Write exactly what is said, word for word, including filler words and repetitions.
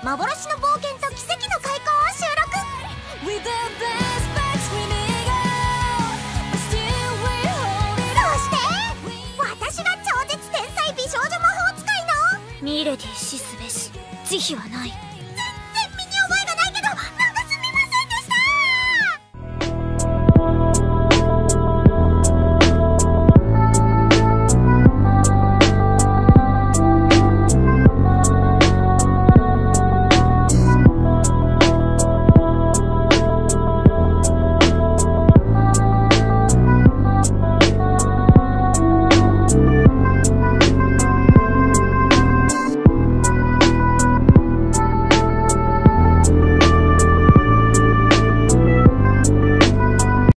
幻の冒険と奇跡の開口を収録。そして私が超絶天才美少女魔法使いのミレディ死すべし慈悲はない。